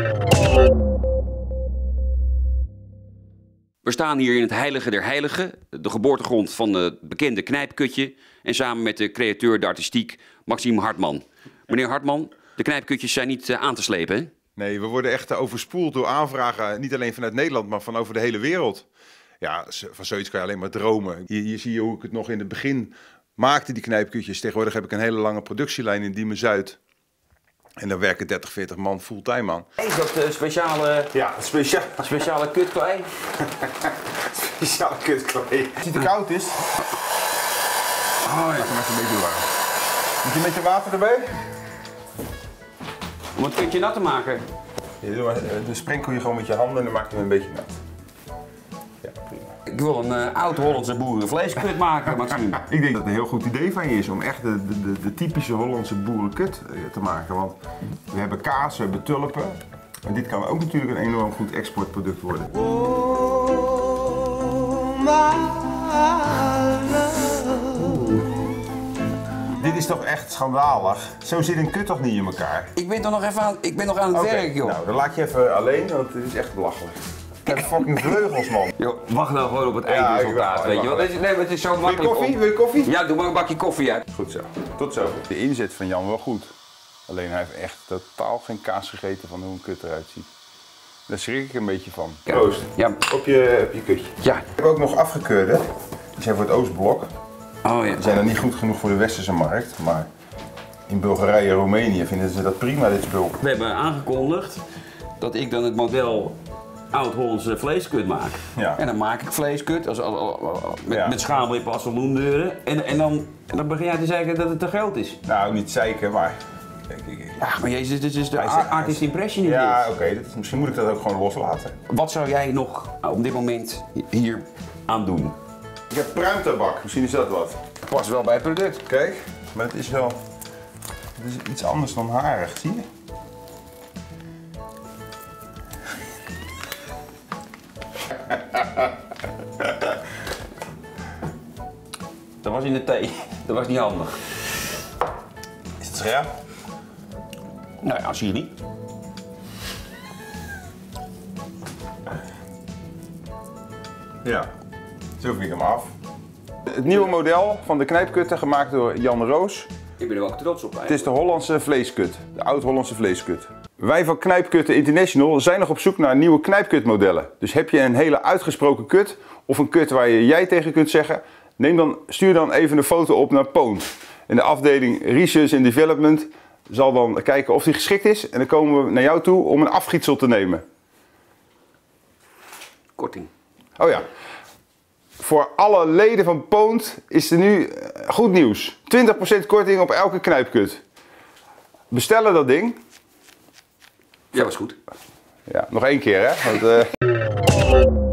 We staan hier in het heilige der heiligen, de geboortegrond van het bekende knijpkutje. En samen met de createur de artistiek, Maxime Hartman. Meneer Hartman, de knijpkutjes zijn niet aan te slepen, hè? Nee, we worden echt overspoeld door aanvragen, niet alleen vanuit Nederland, maar van over de hele wereld. Ja, van zoiets kan je alleen maar dromen. Hier zie je hoe ik het nog in het begin maakte, die knijpkutjes. Tegenwoordig heb ik een hele lange productielijn in Diemen-Zuid. En daar werken 30, 40 man fulltime aan. Is dat speciale... Ja, Speciale kutklei? speciale kutklei. Als het te koud is, Oh ja. maak hem even een beetje warm. Moet je met je water erbij? Om het kutje nat te maken. Ja, dan sprenkel je gewoon met je handen en dan maak je hem een beetje nat. Ja, prima. Ik wil een oud-Hollandse boerenvleeskut maken, Maxime. Ik denk dat het een heel goed idee van je is om echt de typische Hollandse boerenkut te maken. Want we hebben kaas, we hebben tulpen. En dit kan ook natuurlijk een enorm goed exportproduct worden. Dit is toch echt schandalig? Zo zit een kut toch niet in elkaar? Ik ben nog even aan, aan het werk, joh. Nou, dan laat je even alleen, want het is echt belachelijk. Kijk, fucking vleugels, man. Yo, wacht nou gewoon op het eindresultaat, weet je wel. Nee, maar het is zo makkelijk. Wil je koffie? Ja, doe maar een bakje koffie uit. Goed zo. Tot zo. De inzet van Jan wel goed. Alleen hij heeft echt totaal geen kaas gegeten van hoe een kut eruit ziet. Daar schrik ik een beetje van. Proost. Ja. Op je kutje. Ja. Ik heb ook nog afgekeurde. Die zijn voor het Oostblok. Oh ja. Die zijn dan niet goed genoeg voor de Westerse markt. Maar in Bulgarije en Roemenië vinden ze dat prima, dit spul. We hebben aangekondigd dat ik dan het model oud-Hollandse vleeskut maak. Ja. En dan maak ik vleeskut met schaalwippen als saloondeuren. En dan begin jij te zeggen dat het te groot is. Nou, niet zeiken, maar... Kijk. Ach, maar jezus, dit is de artist impression in Ja, dit. oké. Misschien moet ik dat ook gewoon loslaten. Wat zou jij nog op dit moment hier aan doen? Ik heb pruimtabak, misschien is dat wat. Past wel bij het product. Kijk, maar het is wel... Het is iets anders dan harig, zie je? Dat was in de thee. Dat was niet handig. Is het scherp? Nou ja, zie je niet. Ja, zo vind ik hem af. Het nieuwe model van de knijpkutten gemaakt door Jan Roos. Ik ben er wel trots op. Het is de Hollandse vleeskut, de oud-Hollandse vleeskut. Wij van Knijpkutten International zijn nog op zoek naar nieuwe knijpkutmodellen. Dus heb je een hele uitgesproken kut of een kut waar je jij tegen kunt zeggen, stuur dan even een foto op naar Poont. En de afdeling Research and Development zal dan kijken of die geschikt is en dan komen we naar jou toe om een afgietsel te nemen. Korting. Oh ja. Voor alle leden van Poont is er nu goed nieuws. 20% korting op elke knijpkut. Bestellen dat ding. Ja, was goed. Ja, nog één keer hè. Want,